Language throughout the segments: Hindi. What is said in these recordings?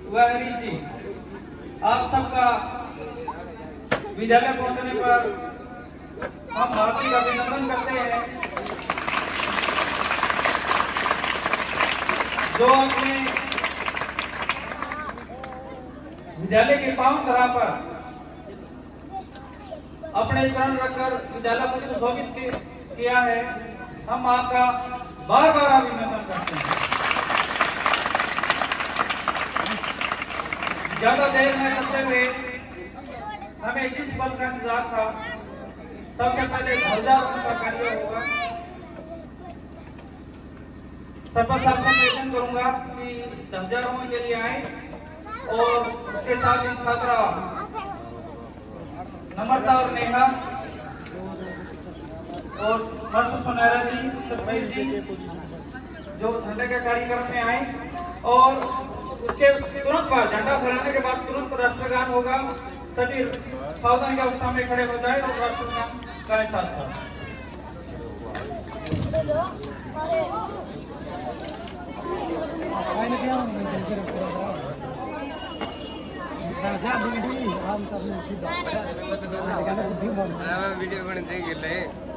व हरी जी, आप सबका विद्यालय पहुंचने पर हम हार्दिक अभिनंदन करते हैं। जो अपने विद्यालय के पावन धरा पर अपने प्राण रखकर विद्यालय को सुशोभित किया है, हम आपका बार बार अभिनंदन करते हैं। ज्यादा देर में करते हुए हमें जिस पल का इंतजार था, सबसे पहले ध्वजारोहण का कार्य होगा। सर्वप्रथम निवेदन करूंगा कि ध्वजारोहण के लिए आए और उसके साथ ही छात्रा नम्रता और नेहा और हर्ष सुनहरा जी जो झंडे के कार्यक्रम में आए, और उसके तुरंत बाद झंडा फहराने के बाद तुरंत राष्ट्रगान होगा। सभी सावधानी की अवस्था में खड़े हो जाए और राष्ट्रगान का साथ था। वीडियो बने देख ले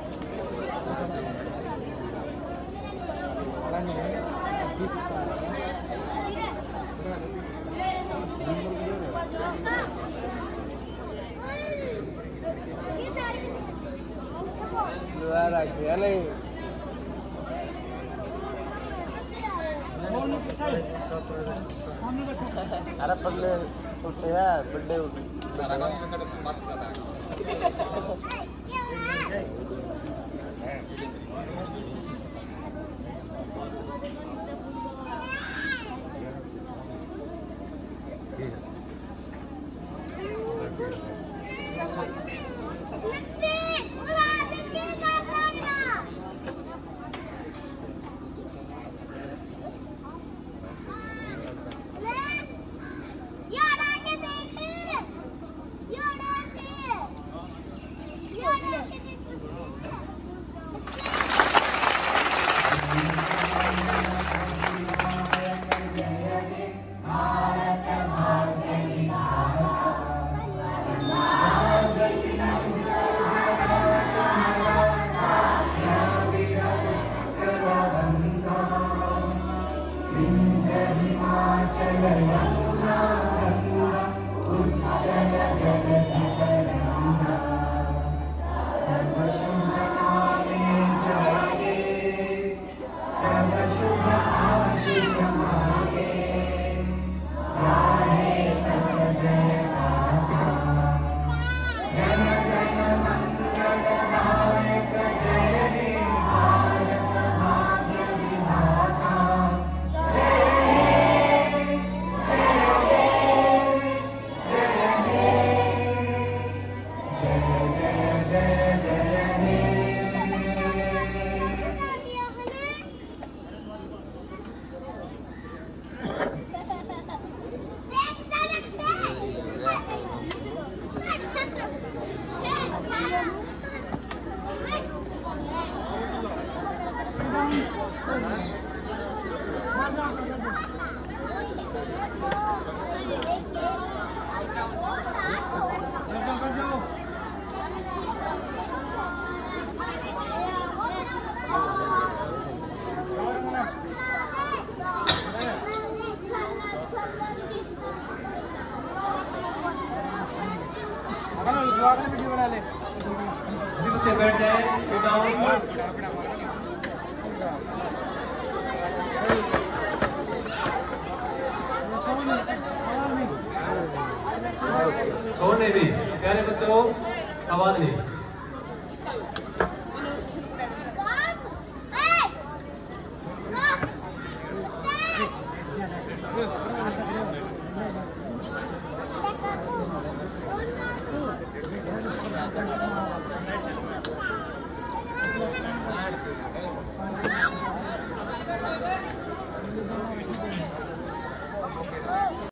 नहीं अरे पगले छोटे हैं बड़े वीडियो बना ले बैठ जाए। छोड़ नहीं दी प्यारे बच्चों, आवाज नहीं।